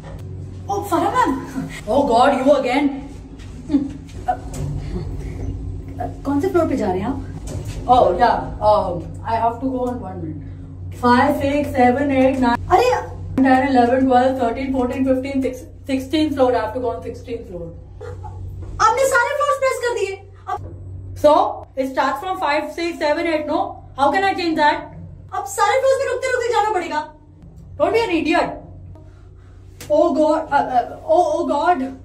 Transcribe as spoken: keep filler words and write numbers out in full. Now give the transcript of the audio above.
Oh, Farah ma'am. Oh God, you again. कौन से floor पे जा रहे हैं आप? Oh yeah, um, I have to go on one minute. Five, six, seven, eight, nine. अरे ten, eleven, twelve, thirteen, fourteen, fifteen, sixteen floor. I have to go on sixteenth floor. आपने सारे floors press कर दिए. So it starts from five, six, seven, eight. No, how can I change that? अब सारे floors पे रुकते रुकते जाना पड़ेगा. Don't be an idiot. Oh God. Uh, uh, oh, oh God.